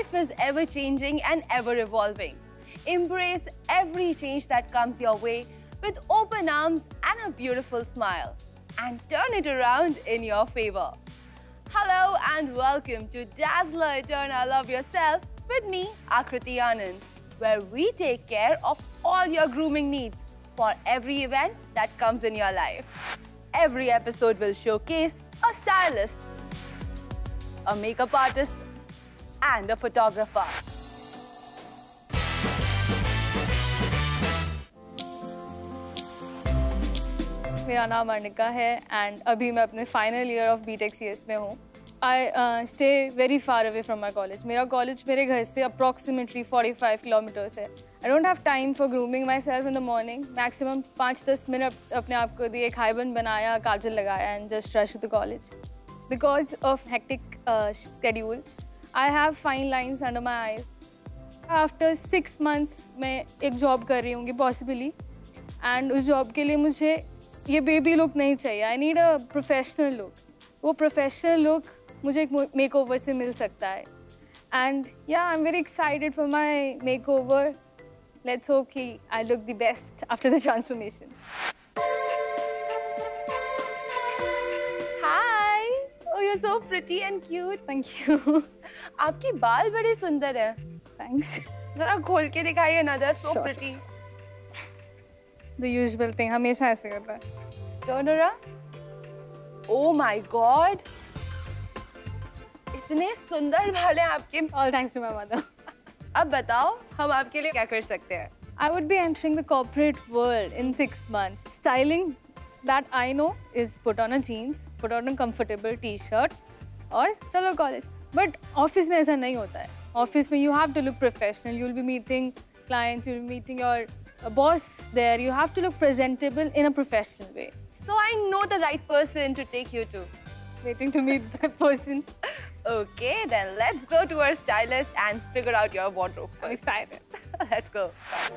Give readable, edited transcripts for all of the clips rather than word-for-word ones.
Life is ever changing and ever evolving. Embrace every change that comes your way with open arms and a beautiful smile, and turn it around in your favor. Hello and welcome to Dazzler Eterna Love Yourself with me, Akriti Anand, where we take care of all your grooming needs for every event that comes in your life. Every episode will showcase a stylist, a makeup artist, and a photographer. मेरा नाम arnica है and अभी मैं अपने final year of B Tech CS में हूँ. I stay very far away from my college. मेरा college मेरे घर से अप्रॉक्सीमेटली 45 किलोमीटर्स है. I don't have time for grooming my self in the morning. Maximum 5-10 minute अपने आप को दिए, खाइबन बनाया, काजल लगाया and just rush to the college. Because of hectic schedule I have fine lines under my eyes. After 6 months मैं एक जॉब कर रही हूँगी पॉसिबली, एंड उस जॉब के लिए मुझे ये बेबी लुक नहीं चाहिए. I need a professional look. वो प्रोफेशनल लुक मुझे एक मेकओवर से मिल सकता है. And yeah I am very excited for my makeover. Let's hope कि I look the best after the transformation. Hi, oh you're so pretty and cute. Thank you. आपके बाल बड़े सुंदर हैं. थैंक्स. जरा खोल के दिखाइए ना. They're so pretty. The usual thing, हमेशा ऐसे करता है. Turn around. Oh my God. इतने सुंदर बाल हैं आपके. All thanks to my mother. अब बताओ हम आपके लिए क्या कर सकते हैं. I would be entering the corporate world in 6 months. Styling that I know is put on a jeans, put on a comfortable t-shirt और चलो college. But office में ऐसा नहीं होता है. Office में you have to look professional. You will be meeting clients, you will be meeting your boss there. You have to look presentable in a professional way. So I know the right person to take you to. Waiting to meet that person. Okay, then let's go to our stylist and figure out your wardrobe I'm first. excited. Let's go.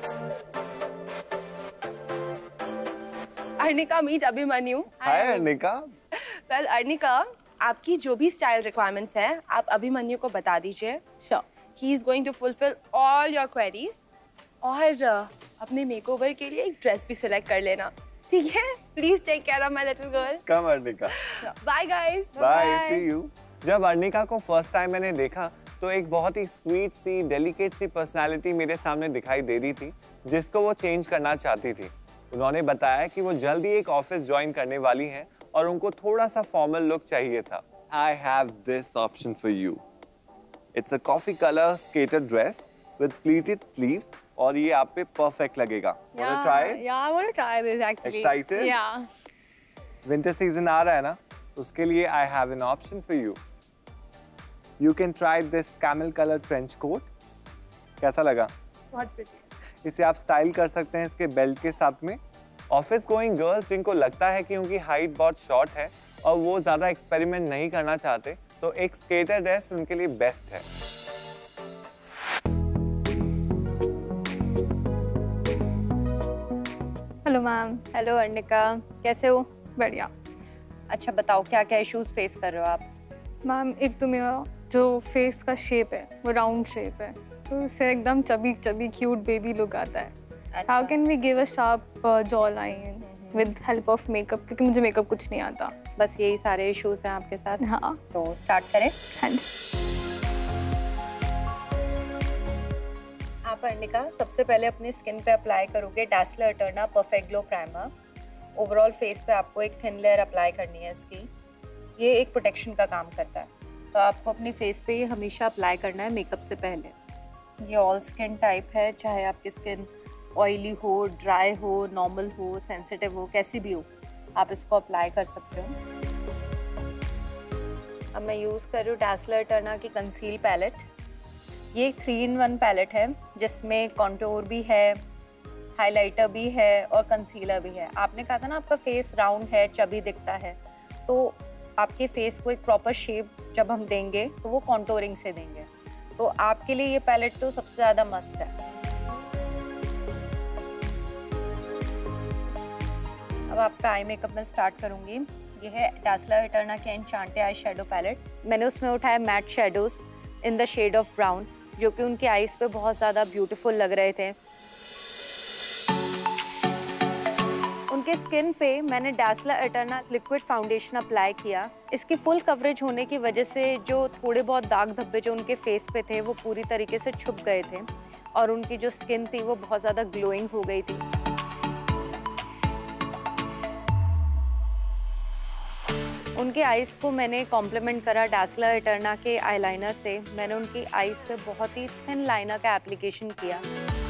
Arnika, meet Abhimanyu. Hi, Arnika. Well, Arnika, आपकी जो भी style requirements हैं, आप अभिमन्यु को बता दीजिए. Sure. He is going to fulfill all your queries. और अपने मेकओवर के लिए एक ड्रेस भी सिलेक्ट कर लेना. ठीक है? Please take care of my little girl. Come, Arnika. Bye, guys. Bye. See you. जब अर्निका को फर्स्ट टाइम मैंने देखा तो एक बहुत ही स्वीट सी, डेलिकेट सी पर्सनालिटी मेरे सामने दिखाई दे रही थी, जिसको वो चेंज करना चाहती थी. उन्होंने बताया कि वो जल्द ही एक ऑफिस ज्वाइन करने वाली हैं और उनको थोड़ा सा फॉर्मल लुक चाहिए था. I have this option for you. It's a coffee color skater dress with pleated sleeves और ये आप पे परफेक्ट लगेगा. Wanna try it? Yeah, I want to try this actually. Excited? Yeah. Winter season आ रहा है ना, उसके लिए I have an option for you. You can try this camel color trench coat. कैसा लगा? बहुत pretty. इसे आप स्टाइल कर सकते हैं इसके बेल्ट के साथ में. ऑफिस गोइंग गर्ल्स जिनको लगता है कि उनकी हाइट बहुत शॉर्ट है और वो ज़्यादा एक्सपेरिमेंट नहीं करना चाहते, तो एक स्केटर ड्रेस उनके लिए बेस्ट है. Hello ma'am. हेलो अर्निका, कैसे हो? बढ़िया. अच्छा बताओ क्या क्या इश्यूज फेस कर रहे हो आप? मैम, एक तो मेरा जो फेस का शेप है वो राउंड शेप है, तो उससे एकदम chubby chubby cute baby look आता है. How can we give a sharp jaw line with help of makeup, क्योंकि मुझे मेकअप कुछ नहीं आता. बस यही सारे इश्यूज हैं आपके साथ? हाँ. तो स्टार्ट करें. हाँ जी. आप अर्निका सबसे पहले अपनी स्किन पे अप्लाई करोगे Dazller Eterna perfect glow primer. Overall face पे आपको एक थिन लेयर अप्लाई करनी है इसकी. ये एक प्रोटेक्शन का काम करता है, तो आपको अपनी फेस पे ये हमेशा अप्लाई करना है मेकअप से पहले. ये ऑल स्किन टाइप है, चाहे आपकी स्किन ऑयली हो, ड्राई हो, नॉर्मल हो, सेंसिटिव हो, कैसी भी हो, आप इसको अप्लाई कर सकते हो. अब मैं यूज़ कर रही हूँ डाज़लर एटर्ना की कंसील पैलेट. ये 3-in-1 पैलेट है जिसमें कॉन्टोर भी है, हाइलाइटर भी है और कंसीलर भी है. आपने कहा था ना आपका फेस राउंड है, चबी दिखता है, तो आपके फेस को एक प्रॉपर शेप जब हम देंगे तो वो कॉन्टोरिंग से देंगे. तो आपके लिए ये पैलेट तो सबसे ज़्यादा मस्त है. अब आपका आई मेकअप मैं स्टार्ट करूँगी. ये है डाज़लर एटर्ना के एन्चांटे आई शेडो पैलेट. मैंने उसमें उठाया matte shadows in the shade of brown. जो कि उनकी आईज पे बहुत ज़्यादा ब्यूटीफुल लग रहे थे। उनके स्किन पे मैंने Dazller Eterna liquid foundation apply किया। इसकी फुल कवरेज होने की वजह से जो थोड़े बहुत दाग धब्बे जो उनके फेस पे थे वो पूरी तरीके से छुप गए थे और उनकी जो स्किन थी वो बहुत ज़्यादा ग्लोइंग हो गई थी। उनके आईज को मैंने कॉम्प्लीमेंट करा डैस्लर एटर्ना के आईलाइनर से। मैंने उनकी आईज पे बहुत ही थिन लाइनर का एप्लीकेशन किया।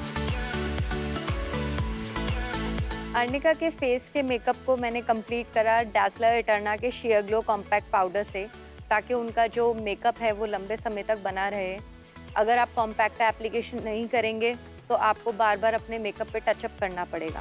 अर्निका के फेस के मेकअप को मैंने कंप्लीट करा डैस्लर एटर्ना के शेयर ग्लो कॉम्पैक्ट पाउडर से, ताकि उनका जो मेकअप है वो लंबे समय तक बना रहे। अगर आप कॉम्पैक्ट एप्लीकेशन नहीं करेंगे तो आपको बार बार अपने मेकअप पे टचअप करना पड़ेगा।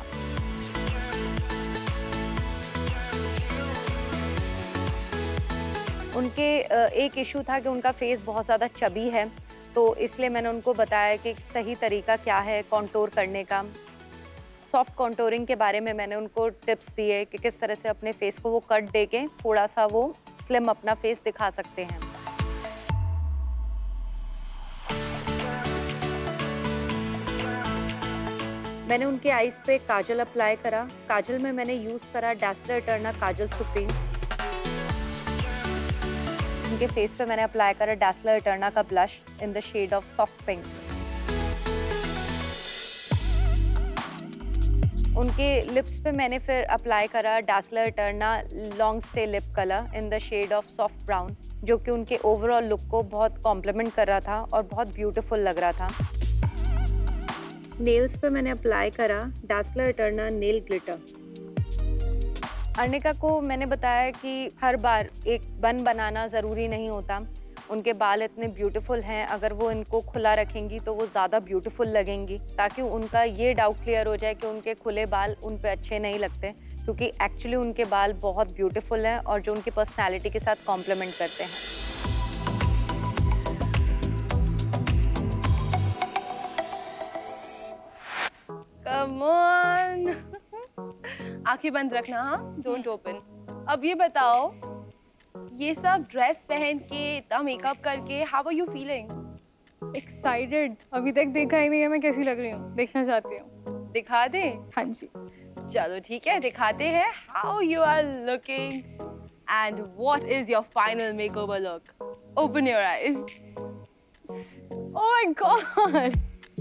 उनके एक इशू था कि उनका फेस बहुत ज़्यादा चबी है, तो इसलिए मैंने उनको बताया कि सही तरीका क्या है कॉन्टोर करने का। सॉफ्ट कॉन्टोरिंग के बारे में मैंने उनको टिप्स दिए कि किस तरह से अपने फेस को वो कट दे के थोड़ा सा वो स्लिम अपना फेस दिखा सकते हैं। मैंने उनके आईज पे काजल अप्लाई करा। काजल में मैंने यूज़ करा डैस्लर एटर्ना काजल सुप्रीम। उनके फेस पे मैंने अप्लाई करा डैस्लर एटर्ना का blush in the shade of soft pink. उनके लिप्स पे मैंने फिर अप्लाई करा Dazller Eterna long stay lip colour in the shade of soft brown, जो कि उनके ओवरऑल लुक को बहुत कॉम्प्लीमेंट कर रहा था और बहुत ब्यूटीफुल लग रहा था। नेल्स पे मैंने अप्लाई करा Dazller Eterna nail glitter. Arnika को मैंने बताया कि हर बार एक बन बनाना ज़रूरी नहीं होता। उनके बाल इतने ब्यूटीफुल हैं, अगर वो इनको खुला रखेंगी तो वो ज़्यादा ब्यूटीफुल लगेंगी, ताकि उनका ये डाउट क्लियर हो जाए कि उनके खुले बाल उन पे अच्छे नहीं लगते, क्योंकि एक्चुअली उनके बाल बहुत ब्यूटीफुल हैं और जो उनकी पर्सनैलिटी के साथ कॉम्प्लीमेंट करते हैं। Come on! आंखें बंद रखना, हाँ, डोंट ओपन। अब ये बताओ, ये सब ड्रेस पहन के इतना मेकअप करके how are you feeling? Excited. अभी तक देखा ही नहीं है मैं कैसी लग रही हूँ, देखना चाहती हूँ। दिखा दे? हाँ जी। चलो ठीक है, दिखाते हैं how you are looking and what is your final makeover look. Open your eyes. Oh my god.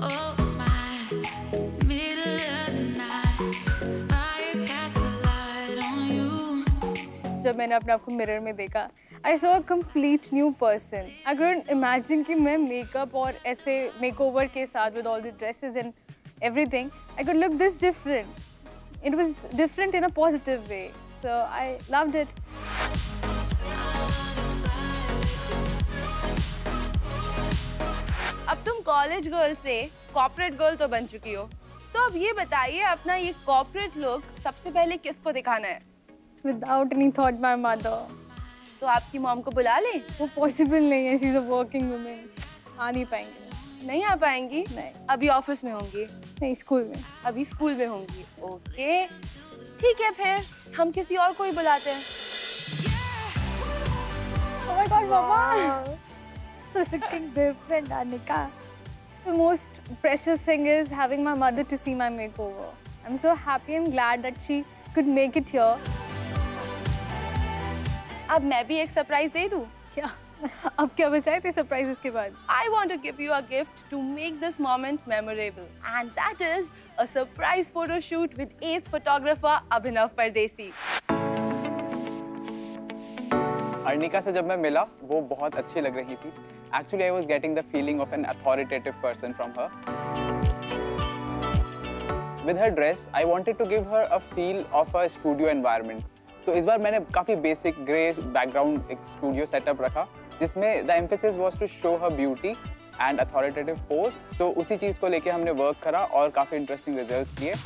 जब मैंने अपने आप को मिरर में देखा, I saw a complete new person. I couldn't imagine कि मैं मेकअप और ऐसे मेकओवर के साथ with all the dresses and everything I could look this different. It was different in a positive way, so I loved it. अब तुम college girl से corporate girl तो बन चुकी हो, तो अब ये बताइए अपना ये कॉर्पोरेट लुक सबसे पहले किसको दिखाना है? Without any thought, my mother. तो आपकी मॉम को बुला ले? वो पॉसिबल नहीं है, she is a working woman, आ नहीं पाएंगी। नहीं आ पाएंगी? नहीं। अभी ऑफिस में होंगी? नहीं, स्कूल में। अभी स्कूल में होंगी, ओके ठीक है, फिर हम किसी और को ही बुलाते हैं। Oh my God, Mama! Looking different, Anika. The most precious thing is having my mother to see my makeover. I'm so happy and glad that she could make it here. अब मैं भी एक सरप्राइज दे दूं? क्या? अब क्या बचाए थे सरप्राइजेस के बाद? I want to give you a gift to make this moment memorable, and that is a surprise photo shoot with ace photographer Abhinav Pardesi. Arnika से जब मैं मिला वो बहुत अच्छी लग रही थी। Actually, I was getting the feeling of an authoritative person from her. With her dress, I wanted to give her a feel of a studio environment. तो इस बार मैंने काफ़ी बेसिक ग्रे बैकग्राउंड एक स्टूडियो सेटअप रखा, जिसमें the emphasis was to show her beauty and authoritative pose. So उसी चीज़ को लेके हमने वर्क करा और काफ़ी इंटरेस्टिंग रिजल्ट्स लिए।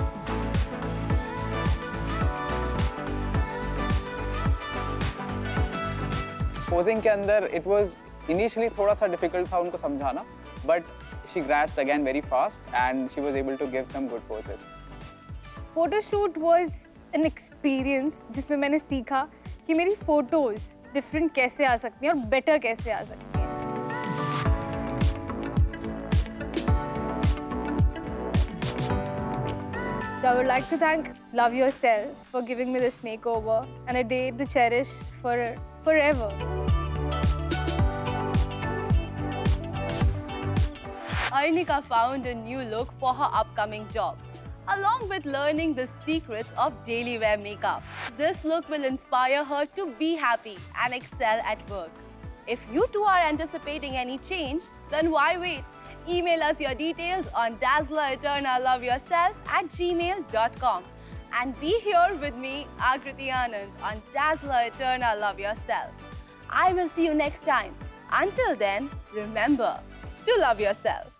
पोजिंग के अंदर इट वाज इनिशियली थोड़ा सा डिफिकल्ट था उनको समझाना, but she grasped again very fast and she was able to give some good poses. Photoshoot was an experience जिसमें मैंने सीखा कि मेरी फोटोज डिफरेंट कैसे आ सकती हैं और बेटर कैसे आ सकती हैं। I would like to thank Love Yourself for giving me this makeover and a day to cherish forever. Arnika found a new look for her upcoming job, along with learning the secrets of daily wear makeup. This look will inspire her to be happy and excel at work. If you too are anticipating any change, then why wait? Email us your details on dazzlereternalloveyourself@gmail.com and be here with me, Akriti Anand, on Dazzler Eternal Love Yourself. I will see you next time. Until then, remember to love yourself.